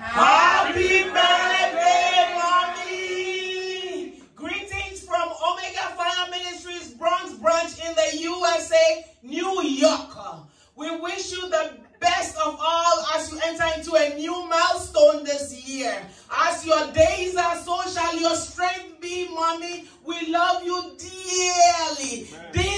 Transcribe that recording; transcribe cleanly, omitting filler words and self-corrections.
Happy birthday, Mommy! Greetings from Omega Fire Ministries, Bronx branch in the USA, New York. We wish you the best of all as you enter into a new milestone this year. As your days are, so shall your strength be, Mommy. We love you dearly.